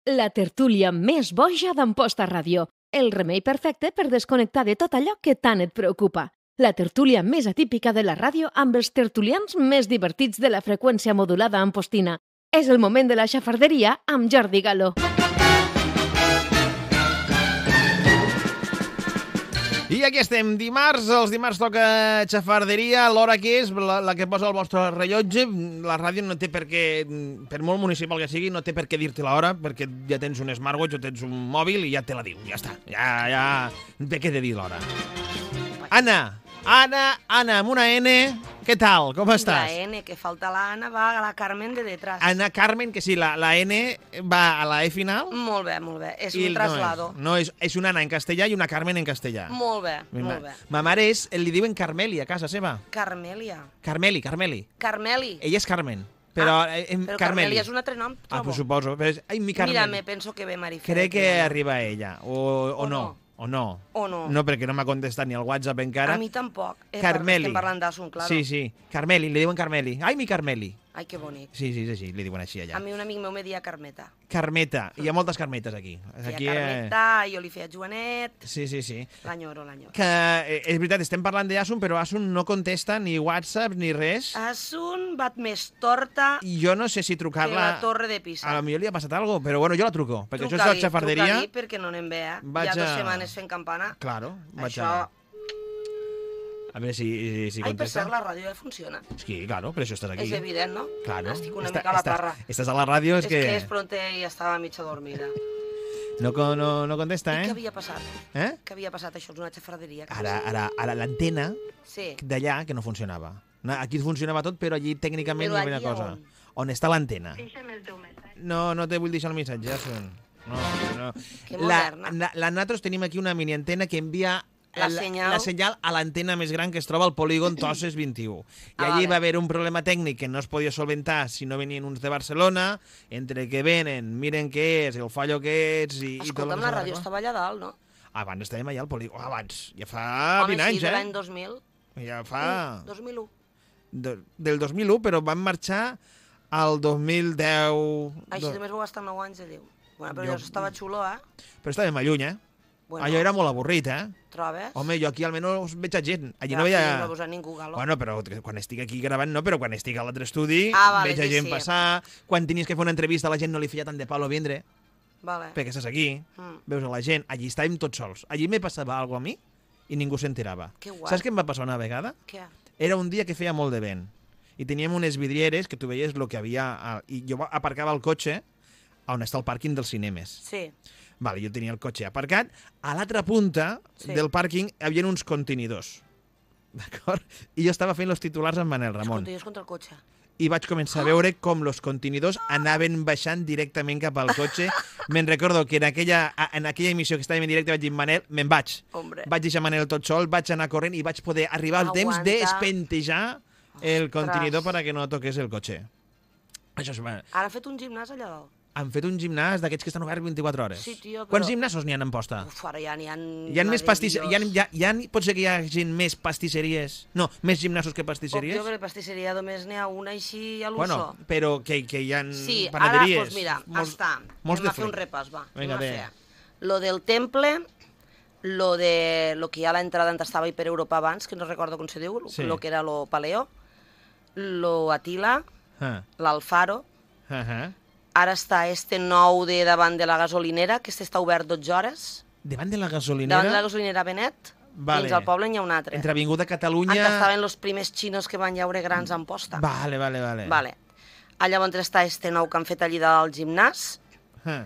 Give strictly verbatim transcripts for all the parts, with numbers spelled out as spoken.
la tertúlia més boja d'Amposta Ràdio. El remei perfecte per desconnectar de tot allò que tant et preocupa. La tertúlia més atípica de la ràdio amb els tertulians més divertits de la freqüència modulada ampostina. És el moment de la xafarderia amb Jordi Gallo. I aquí estem, dimarts, els dimarts toca xafarderia, l'hora que és, la, la que posa el vostre rellotge. La ràdio no té per què, per molt municipal que sigui, no té per què dir-te l'hora, perquè ja tens un smartwatch o tens un mòbil i ja te la diu, ja està. Ja, ja, per què t'he dit l'hora? Anna, Anna, Anna, amb una N, què tal? Com estàs? La N, que falta la Anna, va a la Carmen de detrás. Anna Carmen, que sí, la, la N va a la E final. Molt bé, molt bé. És I un traslado. No, és, no és, és una Anna en castellà i una Carmen en castellà. Molt bé, Ma, molt bé. Ma mare és, li diuen Carmeli a casa seva. Carmelia. Carmeli, Carmeli. Carmeli. Ella és Carmen, però... Ah, eh, però Carmeli. Carmeli és un altre nom, trobo. Ah, pues suposo. Però és, ai, mi Carmen. Mira, me penso que ve Marifé. Crec que arriba ella, o, o, O no. no. O no. O no. No, perquè no m'ha contestat ni el WhatsApp encara. A mi tampoc. Eh, Carmeli. Estem parlant d'Asun, claro. Sí, sí. Carmeli, li diuen Carmeli. Ai, mi Carmeli. Ai, que bonic. Sí, sí, és així, li diuen així allà. A mi un amic meu me deia Carmeta. Carmeta. Hi ha moltes Carmetes aquí. Feia aquí Carmeta, eh... jo li feia Joanet... Sí, sí, sí. L'enyoro, l'enyoro. Que, eh, és veritat, estem parlant d'Asun, però Asun no contesta ni WhatsApp ni res. Asun bat més torta I jo no sé si que trucar-la... la torre de Pisa. A lo millor li ha passat alguna cosa, però bueno, jo la truco, perquè Truca-li, això és la xafarderia. Truca-li, perquè no anem bé, eh? Vaig Hi ha dues a... setmanes fent campana. Claro, vaig Això... a... A veure si, si Ai, per contesta. cert, la ràdio ja funciona. Sí, claro, per això estàs aquí. És evident, no? Claro. Estic una Està- mica a la estàs- parra. Estàs a la ràdio, és, És que... que és pronte i estava mitja dormida. No, co- no, no contesta, I eh? què havia passat? Eh? Què havia passat? Això és una xafarderia. Què Ara, passa? ara, ara l'antena Sí. d'allà que no funcionava. Na- Aquí funcionava tot, però allí tècnicament Però hi havia una allí cosa. on? On està l'antena? No, no te vull deixar el missatge, Asun. No, no. Que La, moderna. la, la, nosaltres tenim aquí una mini antena que envia La la, senyal. la senyal a l'antena més gran que es troba al polígon Toses vint-i-u. I Ah, allí vale. va haver un problema tècnic que no es podia solventar si no venien uns de Barcelona, entre que venen, miren què és, el fallo que ets i, i tot el Escolta'm, que la s'ha ràdio d'arreglar. estava allà dalt, no? Abans estàvem allà al polígon. Abans, ja fa Home, vint sí, anys, de eh? l'any dos mil. Ja fa... dos mil u. De, del dos mil u, però vam marxar al dos mil deu... Així do... només vau estar nou anys, de Déu. Bueno, però Jo- jo... estava xulo, eh? Però estàvem a lluny, eh? Bueno, Allò era molt avorrit, eh? Trobes? Home, jo aquí almenys veig a gent. Allí ja, no veia... No veus a ningú, Galo. Bueno, però quan estic aquí gravant no, però quan estic a l'altre estudi Ah, vale, veig a sí, gent sí. passar. Quan tenies que fer una entrevista a la gent no li feia tant de palo vindre, Vale. perquè estàs aquí, Mm. veus a la gent. Allí estàvem tots sols. Allí me passava alguna cosa a mi i ningú s'enterava. Que guai. Saps què em va passar una vegada? Què? Era un dia que feia molt de vent i teníem unes vidrieres que tu veies el que havia... A... I jo aparcava el cotxe on està el pàrquing dels cinemes. Sí. Vale, jo tenia el cotxe aparcat. A l'altra punta Sí. del pàrquing hi havia uns contenidors. D'acord? I jo estava fent els titulars amb Manel Els Ramon. contenidors contra el cotxe. I vaig començar a veure com els contenidors anaven baixant directament cap al cotxe. Me'n recordo que en aquella, en aquella emissió que estàvem en directe vaig dir, Manel, me'n vaig. Hombre. Vaig deixar Manel tot sol, vaig anar corrent i vaig poder arribar al temps Aguanta. d'espentejar el Ostres. contenidor para que no toqués el cotxe. Això és... Ara han fet un gimnàs allà dalt. Han fet un gimnàs d'aquests que estan oberts vint-i-quatre hores. Sí, tio, però- Quants gimnasos n'hi ha en Amposta? Uf, ara ja n'hi ha... Hi ha més pastisseries... Hi ha, hi ha, hi ha, pot ser que hi hagi més pastisseries... No, més gimnasos que Poc, pastisseries? jo, perquè pastisseria només n'hi ha una així a l'uso. Bueno, però que, que hi ha Sí, ara, panaderies. doncs mira, molts, està. molts Anem de a fer un fruit. repàs, va. Vinga, Anem a bé. fer. Lo del temple, lo de lo que hi ha a l'entrada on estava per Europa abans, que no recordo com se diu, Sí. lo que era lo paleo, lo Atila, Ah, l'Alfaro, ah, ah. ara està este nou de davant de la gasolinera, que este està obert dotze hores, Davant de la gasolinera, davant de la gasolinera Benet, Vale. dins al poble n'hi ha un altre. entre Avinguda On Catalunya... estaven els primers xinos que van llaure grans a Amposta. Vale, vale, vale. Vale. Allà on està este nou que han fet allí del gimnàs Ah,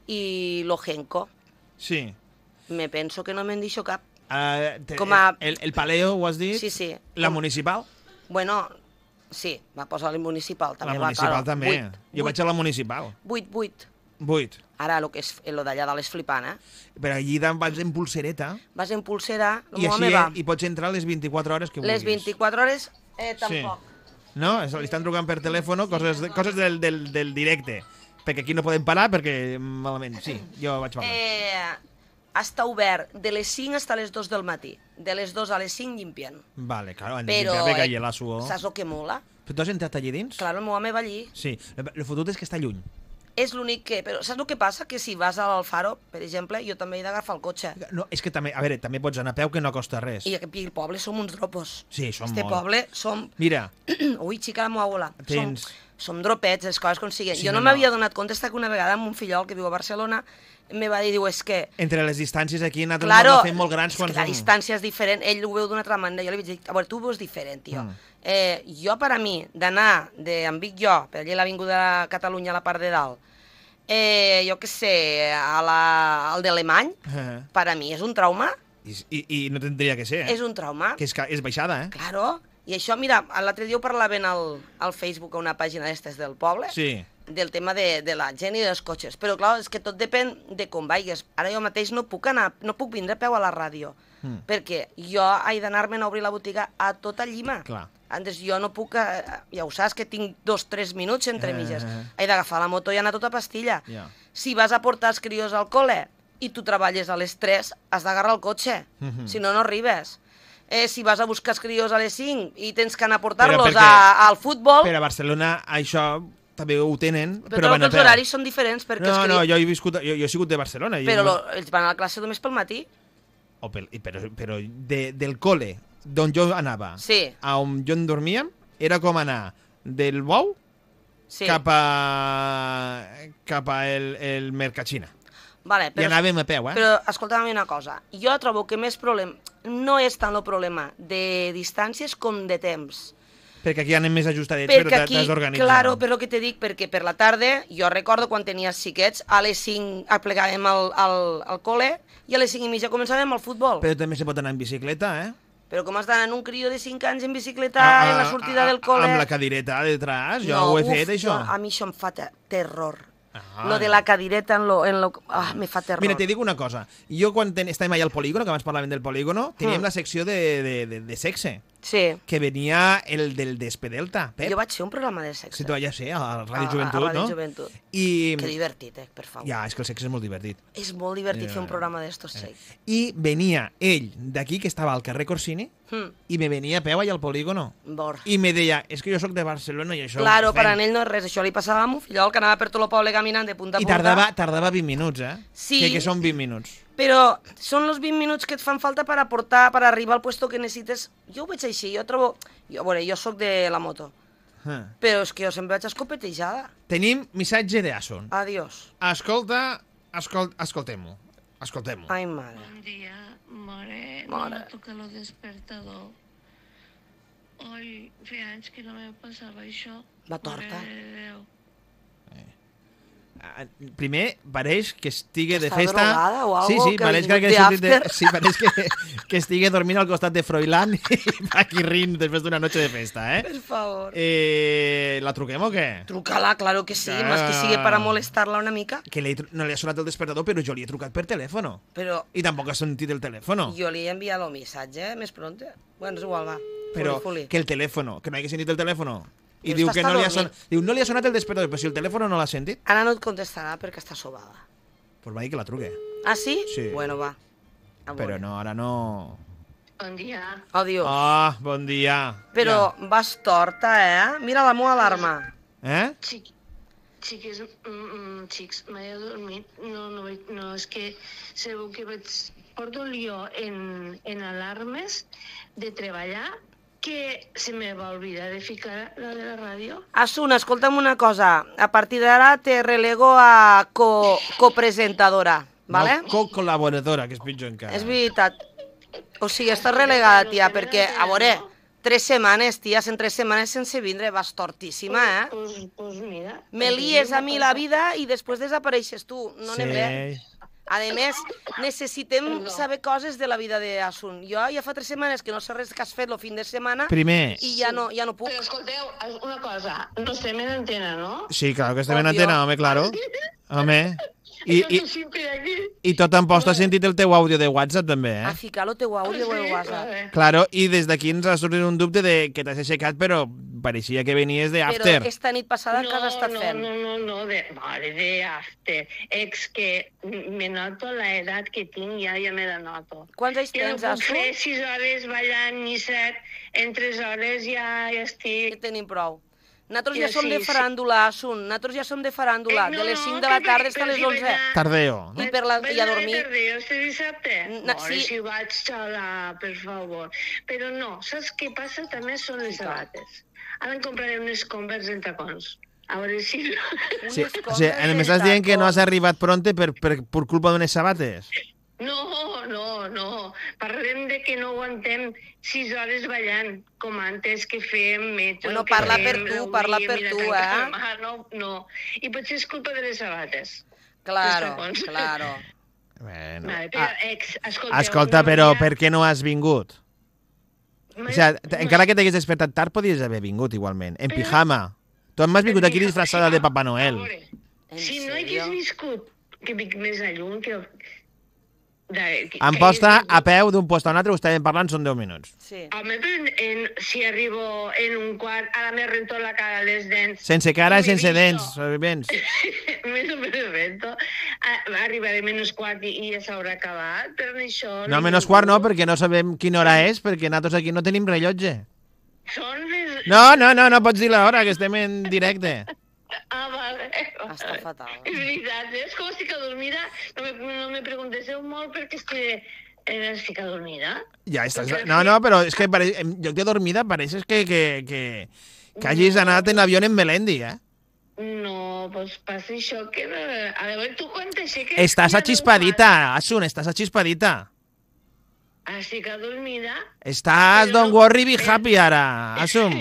i lo Genco. sí. Me penso que no me'n deixo cap. Uh, te, Com a- el, el Paleo, ho has dit? Sí, sí. La Com- municipal? Bueno, sí, va posar el municipal també. La va, municipal claro. també. Vuit, Jo vaig a la municipal. Vuit, vuit. Vuit. Ara, lo que és, lo d'allà dalt és flipant, eh? Però allí dan- vas en pulsereta Vas en pulsera, el i meu així home va. hi pots entrar les vint-i-quatre hores que Les vulguis. vint-i-quatre hores, eh, tampoc. No? És- Li estan trucant per telèfon, coses, de, coses del, del, del directe. Perquè aquí no podem parar, perquè malament. Sí, jo vaig parlar. Eh, està obert de les cinc fins a les dos del matí. De les dos a les cinc llimpien. Vale, claro, han de Però, limpiar perquè eh, hi ha la suor. saps el que mola? Però tu has entrat allí dins? Clar, el meu home va allí. Sí. El, el fotut és que està lluny. És l'únic que... Però saps el que passa? Que si vas al Faro, per exemple, jo també he d'agafar el cotxe. No, és que també, a veure, també pots anar a peu que no costa res. I aquí al poble som uns dropos. Sí, som este molt. poble som... Mira. Ui, xica, la meva abuela. Tens... Som, som dropets, les coses com siguen. Sí, jo no, no, no. m'havia no. donat compte que una vegada amb un fillol que viu a Barcelona me va dir, diu, és que... Entre les distàncies aquí nosaltres Claro, no fem molt grans quan és que la som... distància és diferent, ell ho veu d'una altra manera, jo li vaig dir, a veure, tu ho veus diferent, tio. Mm. Eh, jo, per a mi, d'anar de en Vic jo, per allà a l'Avinguda de Catalunya, a la part de dalt, eh, jo què sé, a la, al d'Alemany, Eh. per a mi és un trauma, I, i, I no tindria que ser, eh? és un trauma. Que és, ca- és baixada, eh? Claro, i això, mira, l'altre dia ho parlaven al, al Facebook, a una pàgina d'estes del poble, Sí. del tema de, de la gent i dels cotxes. Però, clar, és que tot depèn de com vagis. Ara jo mateix no puc anar, no puc vindre a peu a la ràdio, Mm. perquè jo he d'anar-me'n a obrir la botiga a tota llima. Clar. Antes jo no puc, eh, ja ho saps, que tinc dos, tres minuts entre Eh. mitges. He d'agafar la moto i anar a tota pastilla. Ja. Si vas a portar els crios al col·le i tu treballes a les tres, has d'agarrar el cotxe, Mhm. si no, no arribes. Eh, si vas a buscar els crios a les cinc i tens que anar a portar-los perquè- a- al futbol, Per a Barcelona això també ho tenen, però, però, van a els peu. horaris són diferents, perquè No, els no, crios... jo he viscut, jo, jo he sigut de Barcelona. i Però no- lo, ells van a la classe només pel matí. O pel, i però, però de, del col·le d'on jo anava Sí, a on jo en dormíem era com anar del Bou sí. cap a cap a el, el Mercatxina. Vale, I però, anàvem a peu, eh? però escolta'm una cosa. Jo trobo que més problema no és tant el problema de distàncies com de temps. Perquè aquí anem més ajustadets, Perquè però aquí, t'has d'organitzar. claro, però que te dic, perquè per la tarda, jo recordo quan tenia xiquets, a les cinc aplegàvem al, al, al col·le i a les cinc i mitja començàvem el futbol. Però, Però també se pot anar en bicicleta, eh? però com has d'anar en un crió de cinc anys en bicicleta Ah, en la sortida ah, del col·le... Amb la cadireta detrás, jo ho he uf, fet, això. jo- a mi això em fa te terror. Ah. Lo de la cadireta en lo... En lo ah, me fa terror. Mira, te dic una cosa. Jo, quan ten... estàvem allà al polígono, que abans parlàvem del polígono, teníem Mm. la secció de, de, de, de sexe, Sí. que venia el del Despedelta, Pep. Jo vaig fer un programa de sexe. Si tu ja sé, a Ràdio A- Joventut, a Ràdio no? Joventut. I... Que divertit, eh, per favor. Ja, és que el sexe és molt divertit. És molt divertit Ja, fer un ja. programa d'estos, sí. I venia ell d'aquí, que estava al carrer Corsini, Hmm. i me venia a peu allà al polígono. Bor. I me deia, és que jo sóc de Barcelona i això... Claro, ho fem. per a ell no és res. Això li passava a mon fillol, que anava per tot el poble caminant de punta a I punta. tardava, tardava vint minuts, eh? Sí. Que, que són vint minuts. Però són els vint minuts que et fan falta per aportar, per arribar al puesto que necessites. Jo ho veig així, jo trobo... Jo, bueno, jo sóc de la moto, Ah. però és que jo sempre vaig escopetejada. Tenim missatge d'Ason. Adiós. Escolta, escol, escoltem-ho. Escoltem-ho. Ai, mare. Buen día, More. Mare. No me toca lo despertador. Hoy, feia anys que no me passava això. Va torta. Mare de Déu. Ah, Primer, pareix que estigui de Està festa... drogada o sí, algo, sí, que ha pareix que, vingut hagués de sortit de... after. Sí, pareix que, que estigui dormint al costat de Froilán i va aquí rint després d'una noche de festa, eh? Per favor. eh la truquem o què? Truca-la, claro que sí, Ah. más que sigui para molestar-la una mica. Que li he tru- no li ha sonat el despertador, però jo li he trucat per telèfon. Però I tampoc ha sentit el telèfon. jo li he enviat el missatge, eh, més pronte. Bueno, és igual, va. Però Fuli, fuli. que el telèfon, que no hagi sentit el telèfon. I Però diu està- que està no li ha dormint. sonat... Diu, no li ha sonat el despertador, però si el telèfon no l'ha sentit, Ara no et contestarà perquè està sobada. doncs va dir que la truque. Ah, sí? Sí. Bueno, va. A Però veure. no, ara no... Bon dia. Adiós. Ah, bon dia. Però vas torta, eh? Mira la meva alarma. Ja. Eh? Xic, xiques, mm, mm, xics, m'he adormit. No, no, vaig- no, és que segur que vaig... Porto un lío en, en alarmes de treballar que se me va oblidar de ficar la de la ràdio. Asuna, escolta'm una cosa. A partir d'ara te relego a co copresentadora, ¿vale? No, co-col·laboradora, que és pitjor encara. És veritat. O sigui, estàs relegada, tia, perquè, a veure, tres setmanes, tia, en tres setmanes sense vindre, vas tortíssima, eh? Pues, pues mira. Me lies a mi la vida i després desapareixes tu. No anem bé. Sí. A més, necessitem Perdó. saber coses de la vida d'Asun. Jo ja fa tres setmanes que no sé res que has fet el fin de setmana Primer... i ja no, ja no puc. Però escolteu, una cosa, no estem en antena, no? Sí, claro que estem en Obvio. antena, home, claro. Home. I, i, Jo sempre aquí. i tot en post has sentit el teu àudio de WhatsApp, també, A eh? ficar el teu àudio Sí, de WhatsApp. vale. Claro, i des d'aquí ens ha sortit un dubte de que t'has aixecat, però pareixia que venies de Però after. aquesta nit passada què has estat no, fent? No, no, no, de, vale, de after. És que me noto la edat que tinc, ja, ja me la noto. Quants anys Jo no tens, puc Asun? fer sis hores ballant ni set, en tres hores ja, ja Que estic... tenim prou. Nosaltres ja Ja som sí, de sí. faràndula, Asun. Nosaltres ja som de faràndula. Eh, no, De les no, cinc de la que tarda vaig- fins a les que vaig onze. a- Tardeo. I per la, Vaig i a anar dormir. de tardeo este dissabte? Na- No, sí. si vaig sola, per favor. Però no, saps què passa? També són les sabates. Ara em compraré unes Converse en tacons. A veure si... Sí, Unes o sigui, coses m'estàs dient que no has tacons. arribat pronte per, per, per culpa d'unes sabates? No, no, no. Parlem de que no aguantem sis hores ballant, com antes que fèiem metro... Bueno, que parla fèiem per tu, reuníem parla i per la tu, tanca eh? del mar. No, no. I potser és culpa de les sabates. Claro, tacons. claro. Bueno. Vale, però, Ah, ex, escolta, escolta, un però dia- per què no has vingut? O sigui, t- encara que t'hagués despertat tard, podries haver vingut igualment, en Però- pijama. Tu m'has vingut aquí disfressada de Papa A Noel. veure, En si no sèrio? hagués viscut, que vinc més a lluny, que... De, que En que posta hagués a vingut- peu d'un post a un altre, ho estàvem parlant, són deu minuts. Sí. Home, però en, en, si arribo en un quart, ara me rento la cara, les dents. Sense cara i I m'he sense vist dents, jo. sobrevivients. Me lo me rento. A- Arribaré menys quart i, i ja s'haurà acabat, però ni això... No, ni menys ningú. quart no, perquè no sabem quina hora és, perquè nosaltres aquí no tenim rellotge. Són les... No, no, no, no pots dir l'hora, que estem en directe. Ah, vale. Està fatal. És veritat, eh? és com estic adormida. No me, no me pregunteu molt perquè estic, eh, estic adormida. Ja estàs... No, no, però és que pare... en lloc de dormida pareixes que, que, que, que hagis anat en avió en Melendi, eh? No, pues passa això que... A veure, tu quan t'aixeques... Estàs ja achispadita, Asun, estàs achispadita. no ho estic adormida, Estàs, Però don't no- worry, be happy ara, Asun.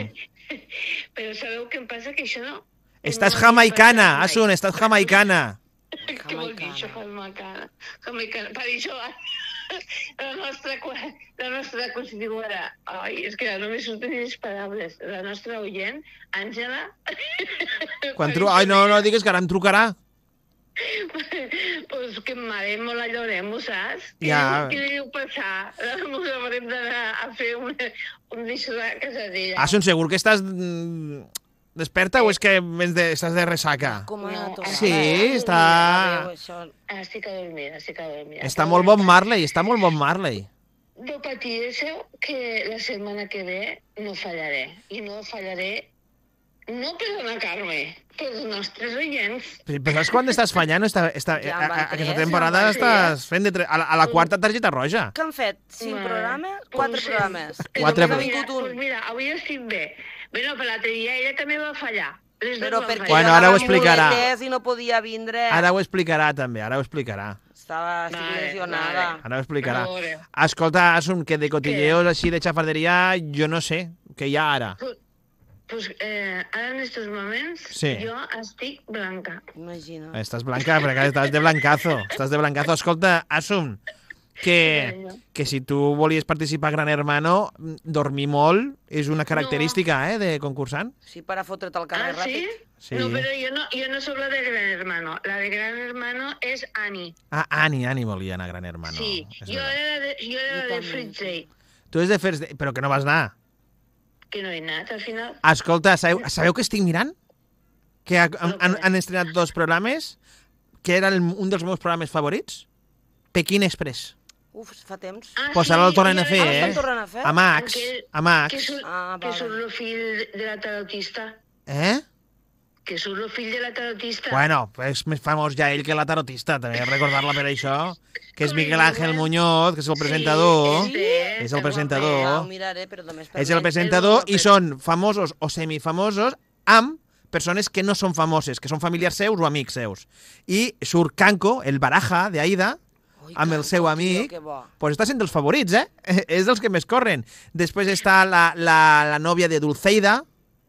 però sabeu què em passa? Que això no... Estàs no m'ha jamaicana, passat mai. Asun, estàs jamaicana. Què vol dir això, jamaicana? Jamaicana. Per això, la nostra, qua- la nostra constituïdora... Ai, és que no me surten ni les paraules. La nostra oient, Àngela... Quan tru... Ai, no, no digues que ara em trucarà. Pues que marem o la llorem, ho saps? Què, Ja. què li diu passar? Ens haurem d'anar a fer un, un d'això de casadella. Asun, segur que estàs mm, desperta o és que vens de, estàs de ressaca? Com ha No, tocat. sí, està- Adéu, això. Ah, estic adormida, estic adormida. Està molt bon Marley, està molt bon Marley. No patíssiu que la setmana que ve no fallaré. I no fallaré no per donar-me, pels nostres oients. Però però saps quan estàs fallant? Està, està, Ja a, en van a, aquesta tres, temporada ja en van estàs fent de tre... a, la, a la quarta targeta roja. Què han fet? Cinc Vale. programes? Pues Quatre sí. programes. I Quatre només ha pro- Mira, vingut pues un. mira, avui estic bé. Bueno, però l'altre dia ella també va fallar. Les Però dues van perquè fallar. Bueno, jo ara ho anava amb explicarà. muletes i no podia vindre. Ara ho explicarà també, ara ho explicarà. Estava estic Vale, lesionada. vale. Ara ho explicarà. A veure. Escolta, Asun, que de cotilleos així de xafarderia, jo no sé, què hi ha ara. Pues, eh, ara en estos moments Sí. jo estic blanca. Imagina. Estàs blanca, perquè estàs de blancazo. Estàs de blancazo. Escolta, Asun, que, que si tu volies participar a Gran Hermano, dormir molt és una característica eh, de concursant. Sí, per a fotre't al carrer Ah, sí? ràpid. Sí. No, però jo no, jo no soc la de Gran Hermano. La de Gran Hermano és Annie. Ah, Ani, Ani volia anar a Gran Hermano. sí, és jo verdad. era de, jo era Jo de també. Fritzey, Tu és de First Day, però que no vas anar. que no he anat al final. Escolta, sabeu, sabeu què estic mirant? Que ha, han, han, han estrenat dos programes, que era el, un dels meus programes favorits. Pequín Express. Uf, fa temps. Ah, Pues ara el tornen a fer, Ara eh? estan tornant a fer? A Max, Aquell- a Que Max. surt, Ah, que vale. surt el fill de la tarotista. Eh? Que surt el fill de la tarotista. Bueno, és més famós ja ell que la tarotista, també recordar-la per això, que és Miguel Ángel Muñoz, que és el presentador. Sí, este, És el el presentador. Ja ho miraré, però només per És el mi. presentador el i són famosos o semifamosos amb persones que no són famoses, que són familiars seus o amics seus. I surt Canco, el Baraja d'Aida, Ui, amb el Canco, seu tio, amic, que bo. pues està sent dels favorits, eh? És dels que més corren. Després està la, la, la nòvia de Dulceida.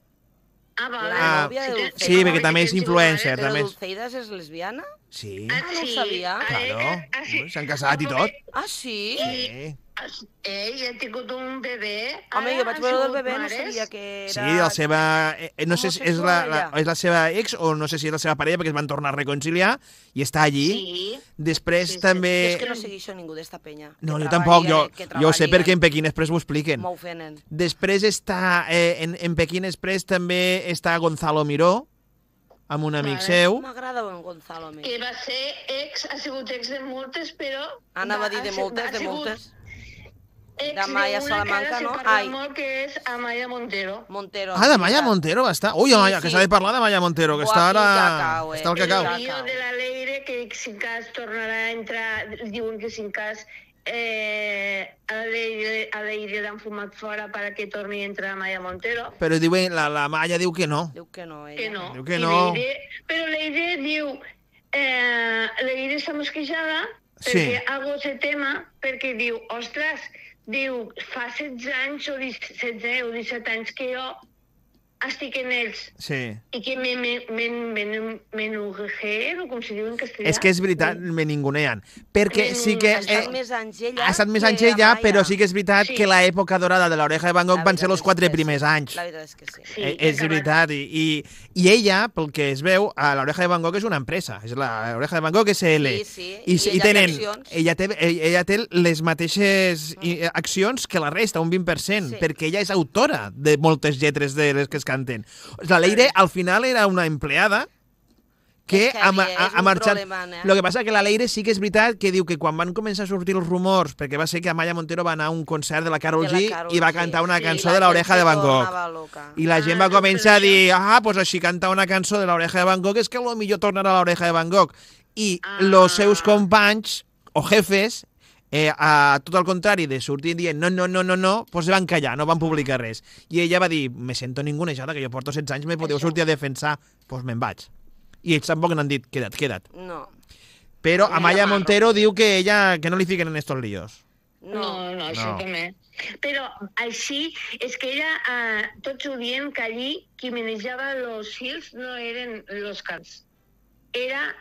Ah, vale. La nòvia de Sí, Dulceida. Sí, perquè també és influencer. Però també és- Dulceidas és lesbiana? Sí, Ah, no ho sí. sabia. Ah, eh, claro. que- ah, sí. S'han casat i tot. Ah, sí? Sí. Ell ha tingut un bebè. Home, ara jo vaig han veure el sigut bebè, no mares. sabia que era... Sí, la seva... eh, No sé si és la, la, homosexual, és la seva ex o no sé si és la seva parella perquè es van tornar a reconciliar i està allí. Sí. Després Sí, sí. també... Jo és que no segueixo ningú d'esta penya. No, Que jo tampoc, jo, treballen, que jo ho sé treballen. perquè en Pequín Express ho expliquen. M'ofenen. Després està, eh, en, en Pequín Express també està Gonzalo Miró, amb un amic Vale. seu. M'agrada en Gonzalo a mi. Que va ser ex, ha sigut ex de moltes, però... Anava a dir va- de ha- moltes, ha de sigut moltes. ex d'Amaya d'una que Salamanca, ara no? se parla Ai, molt, que és Amaya Montero. Montero. Ah, de Maya veritat. Montero va estar. Ui, Sí, Amaya, que sí. s'ha de parlar de Maya Montero, que Buah, està quin ara... cacau, eh? Està al Quin cacau. cacau. El lío de la Leire, que si en cas tornarà a entrar, diuen que si en cas eh, a la Leire, a la Leire l'han fumat fora perquè torni a entrar Maya Montero. Però diuen, la, la Maya diu que no. Diu que no, ella. Que no. Diu que I no. Leire, però Leire diu, eh, Leire està mosquejada Sí. perquè ha hagut el tema, perquè diu, ostres, diu, fa setze anys o setze o disset anys que jo estic en ells Sí. i que me, me, me, me, me o com se diu en castellà. És que és veritat, me ninguneen. Perquè sí que... Ha estat Eh, més anys ella ha estat més que anys ella, Amaya. però sí que és veritat Sí. que l'època dorada de l'Oreja de Van Gogh La van ser veritat els és quatre que primers sí. anys. La veritat és que sí. Sí, Eh, que és acabat. veritat, i, i, i ella, pel que es veu, a l'Oreja de Van Gogh és una empresa, és l'Oreja de Van Gogh S L. Sí, sí, I, i i ella té tenen, accions. ella, té, ella ella té les mateixes i, accions que la resta, un vint per cent, Sí. perquè ella és autora de moltes lletres de les que es canten. La Leire, al final, era una empleada que És que ha, havia- ha, és ha un marxat... problema, eh? Lo que passa que la Leire sí que és veritat que diu que quan van començar a sortir els rumors, perquè va ser que Amaya Montero va anar a un concert de la Karol De la G Karol i va G. cantar una Sí, cançó la de l'Oreja gent de se Van Gogh. tornava loca. I la gent va Ah, començar a però dir, ah, doncs així canta una cançó de l'Oreja de Van Gogh, és que potser tornarà a l'Oreja de Van Gogh. I Ah. els seus companys o jefes, eh, a tot el contrari de sortir dient no, no, no, no, no, doncs se van callar, no van publicar res. I ella va dir, me sento ningunejada, que jo porto setze anys, me podeu Això. sortir a defensar, doncs me'n vaig. I ells tampoc n'han dit, queda't, queda't. No. Però No, Amaya no, no. Montero diu que ella que no li fiquen en estos líos. No. No, no, això No. també. Però així, és que ella, eh, tots ho dient que allí qui manejava els fils no eren els cants. Era...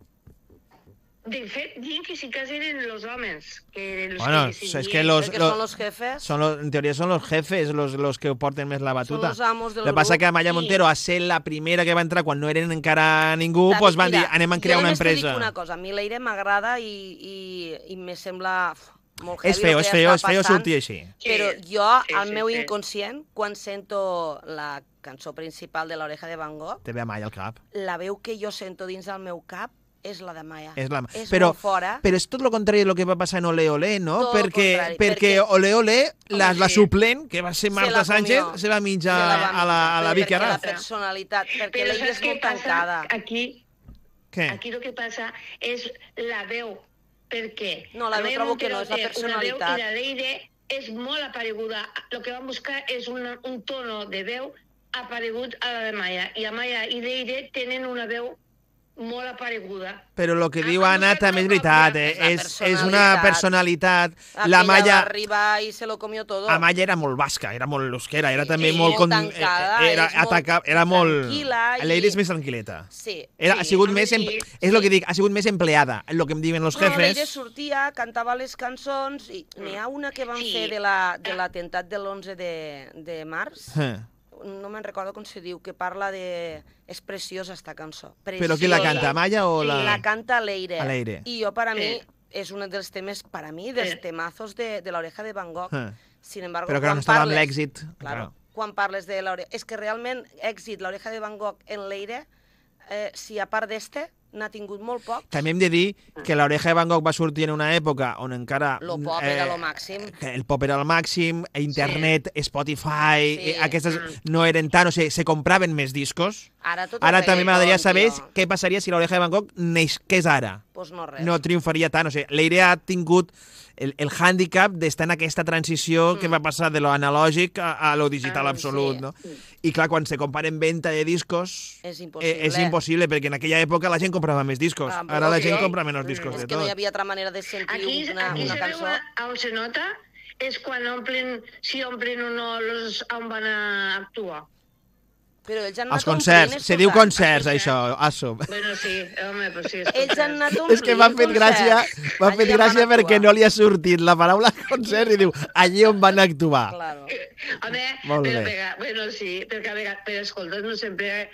De fet, diuen que sí que eren els homes, que eren els Bueno, que és decidien. que los- Perquè lo- són los jefes, Son los, en teoria són els jefes los, los que porten més la són batuta. los amos del El que passa grup. que Amaya Sí. Montero, a ser la primera que va entrar quan no eren encara ningú, David, doncs van mira, dir, anem a crear jo una només t'ho empresa. dic una cosa, a mi l'Aire m'agrada i, i, i me sembla uf, molt heavy És feo, el és que feo, està és feo passant, sortir així. Sí, Però jo, sí, al sí, meu sí. inconscient, quan sento la cançó principal de l'Oreja de Van Gogh, Te ve Amaya al cap. la veu que jo sento dins del meu cap és la de Maya. És la... És però, molt fora. però és tot el contrari del que va passar en Ole Ole, no? Tot el perquè, contrari, perquè perquè- Ole Ole, la, Home, la sí. suplent, que va ser Se Marta la Sánchez, comió. se va menjar Se la va a la, a la menjar, Vicky perquè la Arraf. personalitat, perquè Però l'Aire saps és què molt passa? tancada. Aquí, Què? aquí el que passa és la veu, perquè No, la veu Amaya trobo que no, Montero és la té una veu personalitat. i la Leire és molt apareguda. El que van buscar és una, un tono de veu aparegut a la de Maya. I Amaya i Leire tenen una veu molt apareguda. Però el que Ah, diu ah, Anna no sé també és com veritat, canviar. eh? És la És, és una personalitat. La Aquella Maya, va arribar i se lo comió todo. Amaya era molt basca, era molt lusquera, era Sí, també sí, molt... molt tancada, era, és molt ataca, era molt... tranquil·la i- L'Eire és més tranquil·leta. Sí. Era, Sí, ha sigut home, més... Em... sí, És el sí. que dic, ha sigut més empleada, el que em diuen els No, l'Eire jefes. sortia, cantava les cançons i n'hi ha una que van Sí. fer de la- de l'atemptat de l'onze de, de març. Eh. No me'n recordo com se diu, que parla de... És preciosa, esta cançó. Però qui la Preciosa. canta, Amaya o la...? La canta l'Eire. A l'Eire. I jo, per a mi, Sí. és un dels temes, per a mi, dels Sí. temazos de, de l'Oreja de Van Gogh. Eh. Sin embargo, Però que quan no estava amb parles- l'èxit. Claro, Claro. quan parles de l'Oreja... És que realment èxit, l'Oreja de Van Gogh en l'Eire, eh, si a part d'este, n'ha tingut molt poc. També hem de dir que l'Oreja de Van Gogh va sortir en una època on encara... Lo pop era lo màxim. que el pop era el màxim, internet, Spotify, Sí. eh, aquestes no eren tant, o sigui, se compraven més discos. Ara, tot Ara el també m'agradaria saber reggaeton, tio. què passaria si l'Oreja de Van Gogh neixés ara. Pues no res. No triomfaria tant. O sigui, l'Eire ha tingut el, el hàndicap d'estar en aquesta transició mm. que va passar de lo analògic a, a lo digital Ah, absolut, sí. no? I clar, quan se comparen venda de discos... És impossible. Eh, és impossible, perquè en aquella època la gent comprava més discos. Ah, Ara la sí. gent compra menys discos És de que no hi tot. havia altra manera de sentir Aquí, una, aquí una se veu cançó. a- on se nota és quan omplen, si omplen o no los on van a actuar. Però ells han Els anat concerts, omplint, se diu escolta. concerts, Concerts. això, assum. Bueno, sí, home, però sí. Ells han anat És omplint que m'ha fet gràcia, concerts. m'ha Allí fet on van gràcia perquè actuar. no li ha sortit la paraula concert i diu allí on van actuar. Claro. Home, Molt però, bé. pega, bueno, sí, perquè a vegades, però escolta, no sempre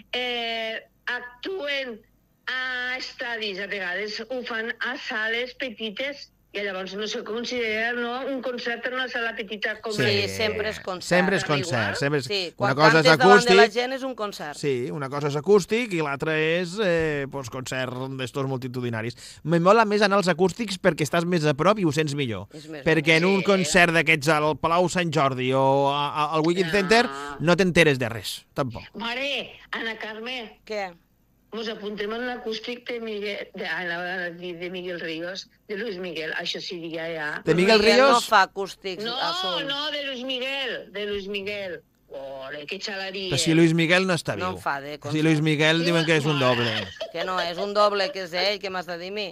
eh, actuen a estadis, a vegades ho fan a sales petites I llavors no se considera no, un concert en una sala petita com... Sí, Sí. sempre és concert. Sempre és eh? concert, Igual? sempre és- Sí, una quan cosa és cantes davant de la acústic. gent és un concert. Sí, una cosa és acústic i l'altra és eh, pues, concert d'estos multitudinaris. Me mola més anar als acústics perquè estàs més a prop i ho sents millor. És més Perquè en un Sí. concert d'aquests al Palau Sant Jordi o a, a, al Wicked No. Center no t'enteres de res, tampoc. Mare, Ana Carme, Què? mos apuntem en l'acústic de Miguel, de, anava a dir de Miguel Ríos, de Luis Miguel, això sí, ja, ja. De Miguel no Ríos? fa acústics No, a som. no, de Luis Miguel, de Luis Miguel. Ole, que xalaria. Però si Luis Miguel no està No viu. em fa de Si Luis Miguel diuen que és un doble. Que no, és un doble, que és ell, que m'has de dir a mi?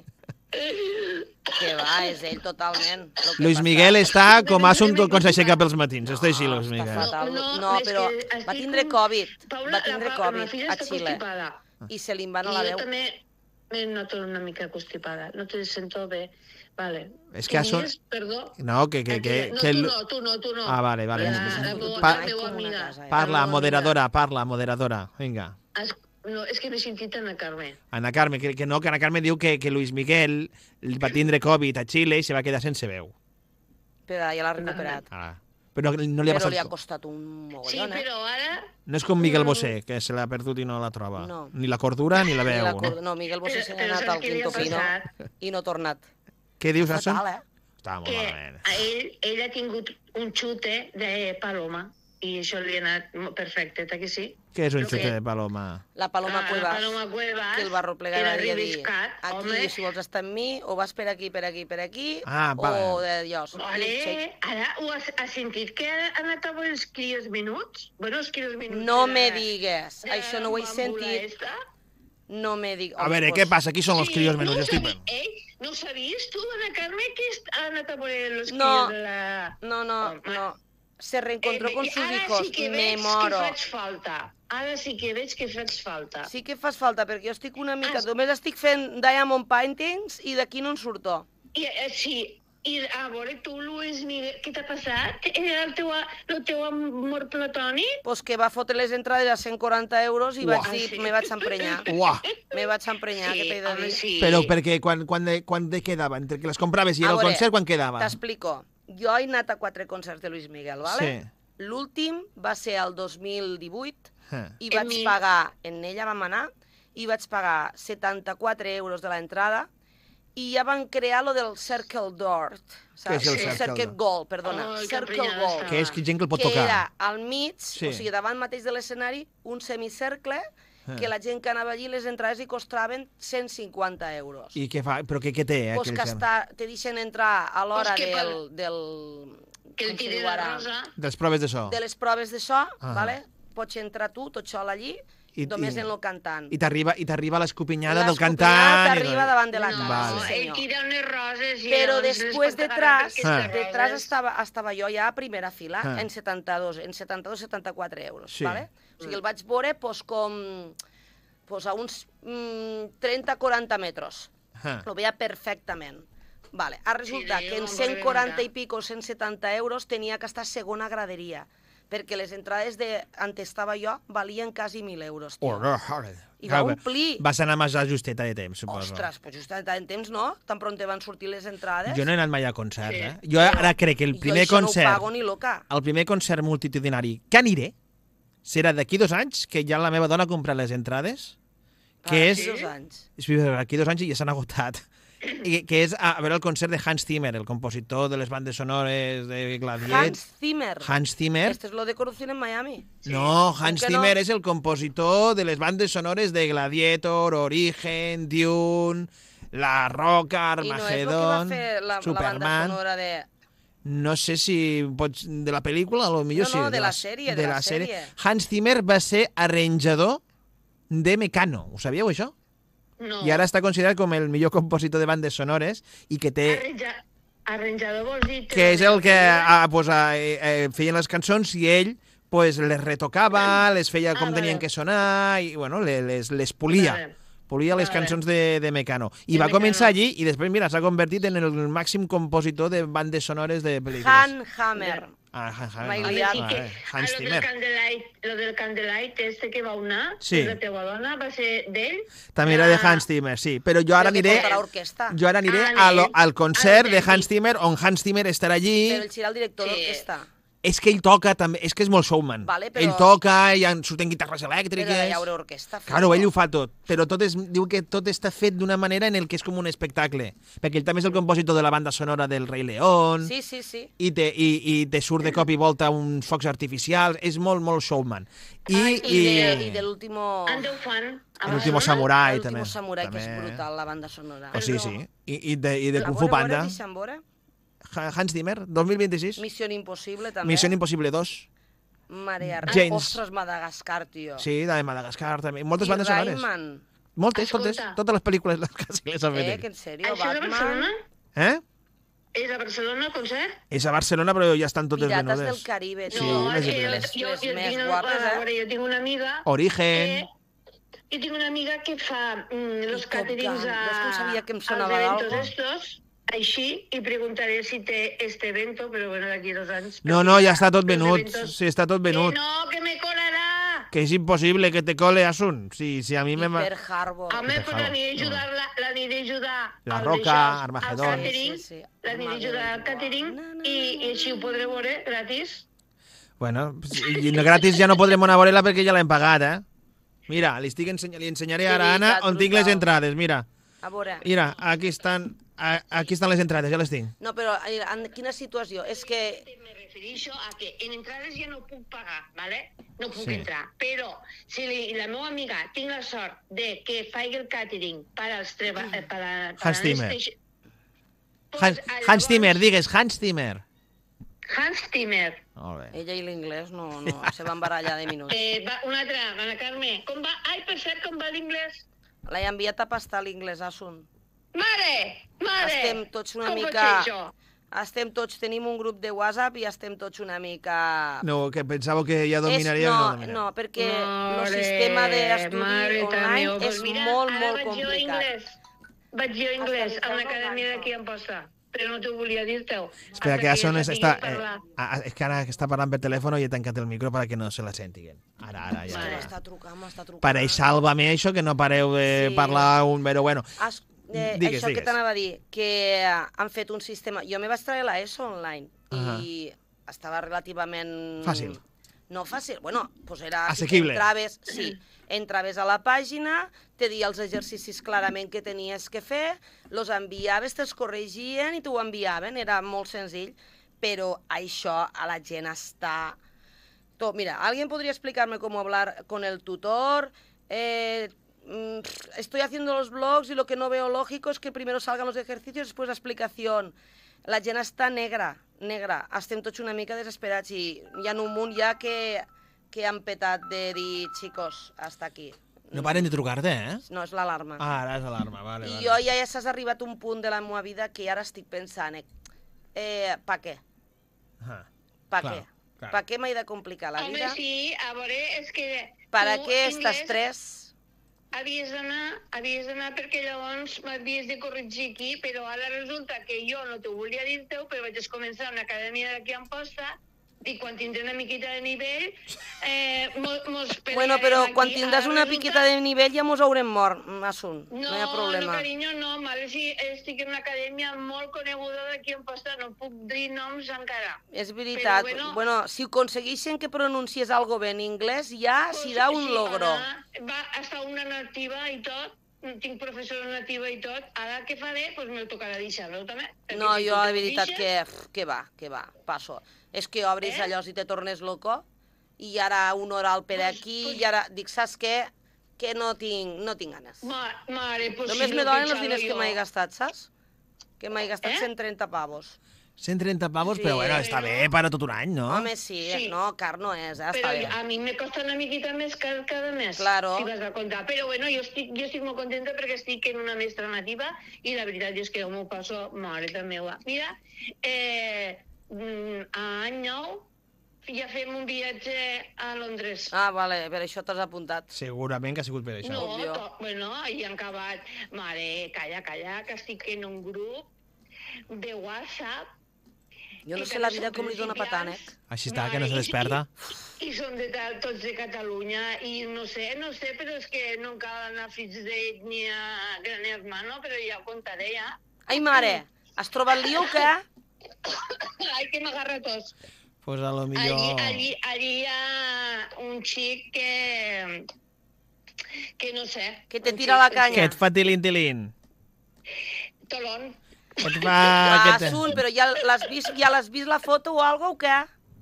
Que va, és ell totalment. Lo que Luis passa- Miguel està com assumpto quan s'aixeca pels matins. Està així, Luis està Miguel. fatal. No, no, No, és però que estic va tindre com- Covid. Paula, Va tindre la, Pa- la Covid filla a està Xile. constipada. I se li en va I anar la jo veu. també me noto una mica constipada. No te sento bé. Vale. És que Què això- dius? Perdó. No, que... que, que, no, que tu el- no, tu no, tu no. Ah, vale, vale. La, És que la, sí. meua- Pa- la meua Com una amiga. casa, eh? Parla, La meua moderadora, parla, moderadora. Vinga. amiga. Es, no, és que m'he sentit Ana Carme. Ana Carme, que, que no, que Ana Carme diu que, que Luis Miguel va tindre Covid a Xile i se va quedar sense veu. Però ja l'ha recuperat. Ah. Però no, no li ha Però passat... li ha costat un Sí, mogollon, eh? però ara... No és com Miguel Bosé, que se l'ha perdut i no la troba. No. Ni la cordura ni la Ni veu. la No? cor- No, Miguel Bosé Però- se n'ha però anat saps al què li ha Quinto Pino passat? i no ha tornat. Què dius, Hassan? Fatal, eh? Està molt Que malament. a ell, ell ha tingut un xute de paloma i això li ha anat perfecte, que sí? Què és un Però xute què? de paloma? La Paloma Ah, Cuevas, la Paloma Cuevas, que el va arroplegar i era va dir, arriscat, aquí, home. si vols estar amb mi, o vas per aquí, per aquí, per aquí, Ah, o vale. de Dios. Vale, ara ho has, has sentit que ha anat a veure els crios menuts? Bueno, els crios menuts... No de- me digues, de això no ho he bambula sentit, esta. no me digues. A veure, què passa? Qui són els crios menuts? no ho Estic... sabi- Ell, no ho sabies tu, Ana Carme, que est- ha anat a veure els No. crios de la... No, no, Home. no. Se reencontró Eh, con i sus ara hijos, sí que me veig moro. que faig falta. Ara sí que veig que faig falta. Sí que fas falta, perquè jo estic una mica... Ah, Només estic fent diamond paintings i d'aquí no en surto. I, eh, sí, i a veure tu, Luis Miguel, què t'ha passat? Era el teu, a- el teu amor platònic? Pues que va fotre les entrades a cent quaranta euros i Uah. vaig dir, Ah, sí. me vaig emprenyar. Uah! Me vaig emprenyar, què t'he de home, dir? sí. Però perquè quan, quan, de, quan de quedava? Entre que les compraves i A era el veure, concert, quan quedava? T'explico. Jo he anat a quatre concerts de Luis Miguel, vale? Sí. L'últim va ser el dos mil divuit Eh. i En vaig mi- pagar, en ella vam anar, i vaig pagar setanta-quatre euros de l'entrada i ja van crear lo del Circle Door. Què és el Sí, Circle Circle Door? Gold, perdona. Ai, que Circle emprenyada Gold. estava. Que és que gent que el pot Que tocar. era al mig, Sí. o sigui, davant mateix de l'escenari, un semicercle, Eh. que la gent que anava allí, les entrades hi costaven cent cinquanta euros. I què fa? Però què, què té, eh? Pues aquell que cert? està, te deixen entrar a l'hora Pues que del, del... Que el com se tiri diu la ara? rosa. De les proves de so. De les proves de so, Ah. vale? Pots entrar tu, tot sol allí, I- només i- en lo cantant. I t'arriba i t'arriba l'escopinyada del L'escopinyada cantant. i t'arriba del- davant de la No, cara, Vale. sí ell senyor. tira unes roses i Però llavors les després, pot agarrar detrás, per aquestes detrás roses. estava, estava jo ja a primera fila, Ah. en setanta-dos, en setanta-dos setanta-quatre euros, Sí. vale? O sigui, el vaig veure pues, com pues, a uns mm, trenta quaranta metres. Ah. Lo veia perfectament. Vale. Ara resulta Sí, que en home, cent quaranta vinga. i pico, cent setanta euros, tenia que estar segona graderia, perquè les entrades de on estava jo valien quasi mil euros, tio. Oh, no, joder. I va omplir. Vas anar massa justeta de temps, suposo. Ostres, pues just en temps no, tan pront van sortir les entrades. Jo no he anat mai a concert, Sí. eh? Jo ara crec que el primer jo això concert... no ho pago ni loca. El primer concert multitudinari que aniré serà d'aquí dos anys, que ja la meva dona ha comprat les entrades, que Ah, és... sí, dos anys. Sí, d'aquí dos anys i ja s'han agotat. I, que és a, a veure el concert de Hans Zimmer, el compositor de les bandes sonores de Gladiet. Hans Zimmer. Hans Zimmer. Este es lo de Corrupción en Miami. No, Com Hans que no? Zimmer és el compositor de les bandes sonores de Gladiator, Origen, Dune, La Roca, I no és el que va Armagedon, fer la, la banda Superman... sonora de... No sé si pots... De la pel·lícula, a lo millor No, no, sí. de la sèrie, de la sèrie. Hans Zimmer va ser arranjador de Mecano. Ho sabíeu, això? No. I ara està considerat com el millor compositor de bandes sonores i que té... Arranja... Arranjador vols dir... Que és el que ah, pues, ah, eh, eh, feien les cançons i ell pues, les retocava, les feia com Ah, tenien vale. que sonar i bueno, les, les, les polia. Vale. Polia les Vale. cançons de, de Mecano. I De va començar Mecano. allí i després, mira, s'ha convertit en el màxim compositor de bandes sonores de pel·lícules. Han Hammer. Ah, Han, M'he Han, liat. Sí que, ah, a Hans lo del Zimmer. Candlelight, lo del Candlelight este que va anar, Sí. la teva dona, va ser d'ell? També era de Ah. Hans Zimmer, sí. Però jo ara Però que aniré... portarà orquestra. Jo ara aniré Ah, a lo, anem. al concert Al de autèntic. Hans Zimmer, on Hans Zimmer estarà allí. Però ell serà el director Sí. d'orquestra. És que ell toca també, és que és molt showman. Vale, però- Ell toca, i en surten guitarres Però elèctriques... hi haurà orquestra. Claro, ell ho fa tot, però tot és, diu que tot està fet d'una manera en el que és com un espectacle, perquè ell també és el compositor de la banda sonora del Rei León, Sí, sí, sí. i, te, i, i te surt de cop i volta uns focs artificials, és molt, molt showman. I, I, i, de, i de l'último... Ande ho fan. a l'último Barcelona? samurai, també. L'último samurai, que és També. brutal, la banda sonora. Oh, sí, sí. I, i de, i de La Kung Fu veure, Panda. veure, deixa'm veure. Ha- Hans Zimmer, dos mil vint-i-sis. Missió Impossible, també. Missió Impossible dos. Marea Res. James. Ostres, Madagascar, tio. Sí, la de Madagascar, també. Moltes I bandes sonores. Rayman. Moltes, Escolta. totes. Totes les pel·lícules les, quasi les ha fet Eh, ell. que en sèrio, Això és a Batman... Barcelona? Eh? És a Barcelona, el concert? És a Barcelona, però ja estan totes Pirates venudes. del Caribe, Sí, tio. les és que de- jo, jo, les jo, més tinc, guapes, a eh? veure, jo tinc una amiga Origen. que... Jo tinc una amiga que fa mm, los Top caterings Gun. a, Ves que em sabia que em als sonava eventos d'algo. estos, així, i preguntaré si té este evento, però bueno, d'aquí dos anys. No, perquè no, ja està tot els venut. eventos- Sí, està tot venut. Que no, que me colarà! Que és impossible que te cole Asun. Sí, sí, a mi I me... Pearl Harbor. Home, Peter pues Howard, l'aniré a no. ajudar, la- l'aniré a ajudar La al Roca, d'això, Armagedón. al catering, Sí, sí, sí. l'aniré a ajudar al catering i, i així ho podré veure gratis. Bueno, i no, gratis ja no podrem anar a veure-la perquè ja l'hem pagat, eh? Mira, li, estic ensenya... li ensenyaré ara a Anna Veritat, on tinc les brutal. entrades, mira. A veure... Mira, aquí estan, a- aquí estan les entrades, ja les tinc. No, però eh, en quina situació? És que... Me refereixo a que en entrades ja no puc pagar, ¿vale? No puc Sí. entrar. Però si li, la meva amiga tinc la sort de que faci el catering per als treba... eh, per a, per Hans a Zimmer. les- Pues, Hans, llavors- Hans Zimmer, digues, Hans Zimmer. Hans Zimmer. Molt bé. Ella i l'inglès no, no, se van barallar de minuts. Eh, va, una altra, Ana Carme. Com va? Ai, per cert, com va l'inglès? L'he enviat a pastar l'inglès, Asun. Mare! Mare! Estem tots una com pot mica... ser això? Estem tots, tenim un grup de WhatsApp i estem tots una mica... No, que pensava que ja dominaria. és, no, no, dominaria. no, perquè el Mare, sistema d'estudi mare, també, online pues és mira, molt, ara molt vaig jo a complicat. Inglès. Vaig jo a inglès Hasta a una el acadèmia Ronaldo. d'aquí a Amposta, però no t'ho volia dir-te-ho. Espera, que Hasta Asun ja està... sapigues Eh, parlar. ah, és que ara està parlant per telèfon i he tancat el micro perquè no se la sentiguen. Ara, ara, ja. Vale. ja. M'està trucant, m'està trucant. Pareix sàlvame això, que no pareu de Sí. parlar un... Però bueno, Has, eh, Digues, això que digues. t'anava a dir, que han fet un sistema... Jo me vaig treure la ESO online i estava relativament... Fàcil. No fàcil, bueno, pues era... Assequible. Entraves, sí, entraves a la pàgina, te dia els exercicis clarament que tenies que fer, los enviaves, te'ls corregien i t'ho enviaven, era molt senzill, però això a la gent està... Tot. Mira, ¿alguien podría explicarme cómo hablar con el tutor? Eh, mm, estoy haciendo los blogs y lo que no veo lógico es que primero salgan los ejercicios y después la explicación. La gent està negra, negra. Estem tots una mica desesperats i hi ha un munt ja que, que han petat de dir, chicos, hasta aquí. no paren de trucar-te, eh? No, és l'alarma. Ah, ara és alarma, vale, I vale. jo ja s'ha arribat a un punt de la meva vida que ara estic pensant, eh, eh pa què? Ah, Pa Clar, què? clar. Pa què m'he de complicar la Home, vida? sí, a veure, és que... ¿Para tu, qué inglès, estas tres? Havies d'anar, havies d'anar perquè llavors m'havies de corregir aquí, però ara resulta que jo no t'ho volia dir-te, però vaig començar una acadèmia d'aquí a Amposta i quan tindré una miqueta de nivell, eh, mos, mos Bueno, pelearem però aquí. quan tindràs Ara una resulta- piqueta de nivell ja mos haurem mort, Asun. No, No, hi ha problema. no, carinyo, no, mare, si estic en una acadèmia molt coneguda d'aquí a Amposta, no puc dir noms encara. És veritat. Però, bueno, bueno, si aconseguissin que pronuncies algo bé en anglès, ja Pues serà un sí, logro. ara va estar una nativa i tot, tinc professora nativa i tot, ara què faré? Doncs pues me tocarà deixar-lo també. perquè No, si jo tu de te veritat deixes- que... pff, que va, que va, passo. És que obris Eh? allò i te tornes loco, i ara un oral per Pues- aquí, pues- i ara dic, saps què? Que no tinc, no tinc ganes. Ma, mare, pues Només si me no donen els pensava diners que jo. m'he gastat, saps? Que m'he gastat Eh? cent trenta pavos. cent trenta pavos, Sí, però bueno, està no? bé per a tot un any, no? Home, sí, Sí. no, car no és, eh? Però Està bé. a mi me costa una miqueta més car cada mes, Claro. si vas a comptar. Però bueno, jo estic, jo estic molt contenta perquè estic en una mestra nativa i la veritat és que m'ho passo, mare de meva. Mira, eh, mm, a any nou ja fem un viatge a Londres. Ah, vale, per això t'has apuntat. Segurament que ha sigut per això. No, Òbvio. to, bueno, i han acabat. Mare, calla, calla, que estic en un grup de WhatsApp Jo no sé la vida com li dona patànec. Així està, que no se desperta. I, i són de, tots de Catalunya, i no sé, no sé, però és que no cal anar fills d'ètnia gran hermano, però ja ho contaré, ja. Ai, mare, has trobat lío o què? Ai, que m'agarra tos. Pues a lo millor... Allí, allí, allí hi ha un xic que... que no sé. Que te tira la canya. Que et fa tilin-tilin. Tolón. Que et fa... Ah, que te- Sun, però ja l'has vist, ja l'has vist la foto o algo o què?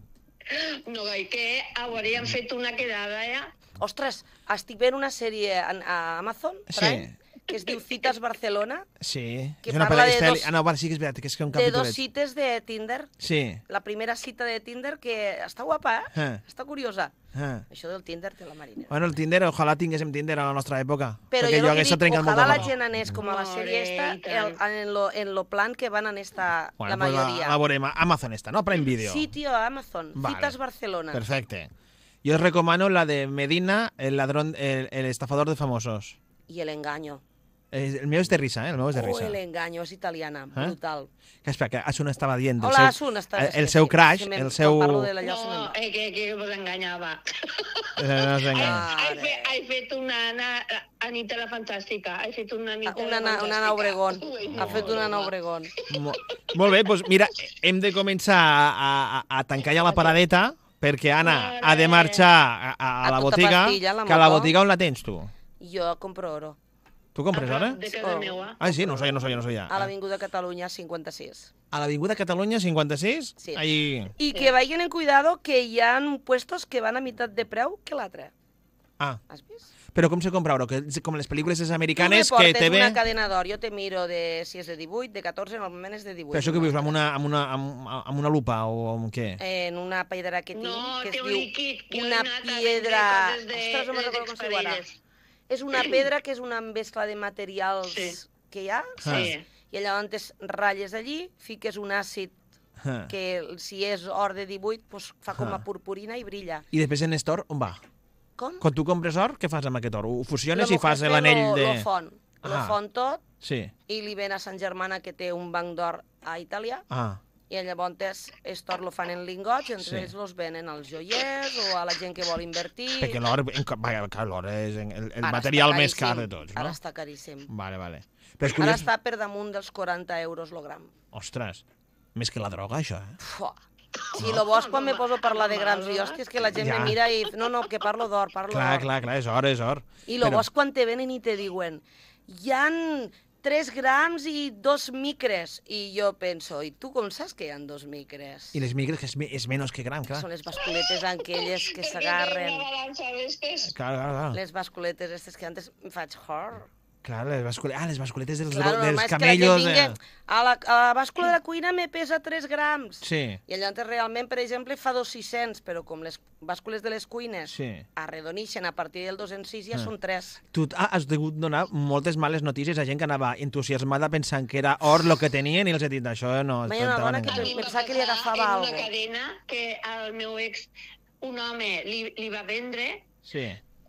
No, gai, que hauríem fet una quedada, ja. Ostres, estic veient una sèrie a, a Amazon Prime, que es diu Cites Barcelona, Sí. que És una parla pel·li- de és pel·li- dos- Ah, no, vale, sí que és veritat, que és que un de capítolet. dos cites de Tinder. Sí. La primera cita de Tinder, que està guapa, eh? Eh. Està curiosa. Ah. Això del Tinder té la Marina. Bueno, el Tinder, ojalà tinguéssim Tinder a la nostra època. Però perquè jo, el que hagués dic, trencat molt ojalà de la mano. gent anés com a la sèrie More, esta, i tant. el, en, lo, en lo plan que van en esta, Bueno, la pues la, mayoría. la veurem a Amazon esta, no? Prime Video. Sí, tío, Amazon. Vale. Citas Barcelona. Perfecte. Yo os recomano la de Medina, el ladrón, el, el estafador de famosos. Y El engaño. Eh, El meu és de risa, eh? El meu és de Oh, risa. El engaño, és italiana, Eh? brutal. Que espera, que Asun estava dient... del Hola, seu, Asun, estàs... el, és el que seu sí, crash, sí, me- el seu... Quan parlo de la lloc, No, eh, que, que vos enganyava. Eh, no sé què. Ah. He, fet, he fet una Anna, Anita la Fantàstica. He fet una Anita Una, la Ana- Fantàstica. una Ana Obregón. Ui, Ha fet una Ana Obregón. Mo molt bé, doncs mira, hem de començar a, a, a tancar ja la paradeta perquè Anna ha de marxar a, a, a A la tota botiga, pastilla, la que a la moto. botiga on la tens tu? Jo compro oro. Tu compres ara? De casa Oh. meua. Ah, sí, no ho sabia, no ho sabia, no ho sabia. A l'Avinguda Catalunya cinquanta-sis. A l'Avinguda Catalunya cinquanta-sis? Sí. Ahí... Y que vayan en cuidado que hi ha puestos que van a mitad de preu que l'altre. Ah, Has vist? però com se compra oro? Que, és com les pel·lícules Tu me americanes que portes te ve... una cadena d'or, jo te miro de, si és de divuit, de catorze, normalment és de divuit. Però això que vius, amb una, amb una, amb, amb una lupa o amb què? En una pedra que tinc, No, que es té un diu líquid. que una he anat a vendre piedra... coses de- Ostres, no me'n les recordo com se diu ara. exparelles. És una pedra que és una mescla de materials Sí. que hi ha, Ah. Sí. i llavors ratlles allí, fiques un àcid Ah. que si és or de divuit pues, fa com Ah. a purpurina i brilla. I després en Estor, on va? Com? Quan tu compres or, què fas amb aquest or? Ho fusiones La i fas mujer l'anell lo, de... Lo fon, lo Ah. fon tot Sí. i li ven a Sant Germana, que té un banc d'or a Itàlia, Ah, i llavors aquest or lo fan en lingots i entre Sí. ells los venen als joiers o a la gent que vol invertir. perquè l'or, en- vaja, clar, l'or és el, el Ara material està més car caríssim, de tots, no? Ara està caríssim. Vale, vale. Però és Ara curiós... està per damunt dels quaranta euros lo gram. Ostres, més que la droga, això, eh? Fuà. Si lo vols, quan me poso a parlar de grams i hòsties, que la gent Ja. me mira i... No, no, que parlo d'or, parlo Clar, d'or. clar, clar, és or, és or. I lo Però- vols quan te venen i te diuen hi han tres grams i dos micres. I jo penso, i tu com saps que hi han dos micres? I les micres, que és, me- és menys que gram, clar. Són les basculetes aquelles que Perquè té s'agarren. una balança d'estes. Clar, clar, clar. Les basculetes aquestes que antes em faig horror. Clar, les basculetes... Ah, les basculetes dels, Claro, dels normal és que la camellos... gent Eh... vingui, a, la, a la bàscula de la cuina me pesa tres grams. Sí, I llavors realment, per exemple, fa dos sis-cents, però com les bàscules de les cuines sí. arredonixen a partir del dos cents sis, ja Ah. són tres. Tu ah, has degut donar moltes males notícies a gent que anava entusiasmada pensant que era or el que tenien i els he dit, això no... Hi ha una t'han dona que enganyat. A mi em va Pensava que li passar agafava en algo. una cadena que al meu ex, un home, li, li va vendre Sí.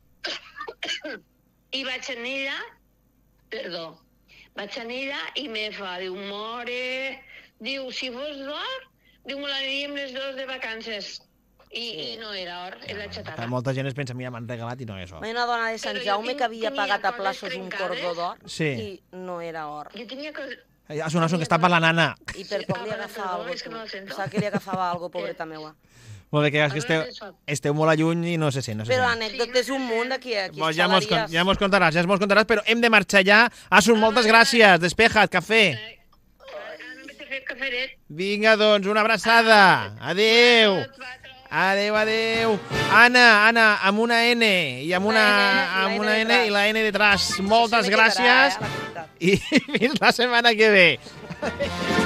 i vaig en ella, perdó, vaig en ella i me fa, diu, more, diu, si fos d'or, diu, me l'aniríem les dos de vacances. I, i no era or, era xatarra. Molta gent es pensa, mira, m'han regalat i no és or. Hi ha una dona de Sant Però jo Jaume tinc- que havia tenia pagat a coses plaços un trencades. cordó d'or Sí. i no era or. Jo tenia coses... Ha sonat que està parlant Anna. I per Sí, poc ah, li vale, agafava perdó, algo. és que tu. no la sento. Pensava que li agafava algo, pobreta meua. Molt bé, que, és que esteu, esteu molt a lluny i no sé si, no sé Però si. anècdotes un munt d'aquí. Aquí Pues ja mos, con- xalaries. ja mos contaràs, ja mos contaràs, però hem de marxar ja. Asun, moltes gràcies. Despeja't, cafè. Ara no m'he fet caferet. Vinga, doncs, una abraçada. Adéu. Adéu, adéu. Anna, Anna, amb una N i amb una, La N, amb la una N N i la N detrás. Moltes Això se me quedarà, gràcies eh, la veritat. i fins la setmana que ve.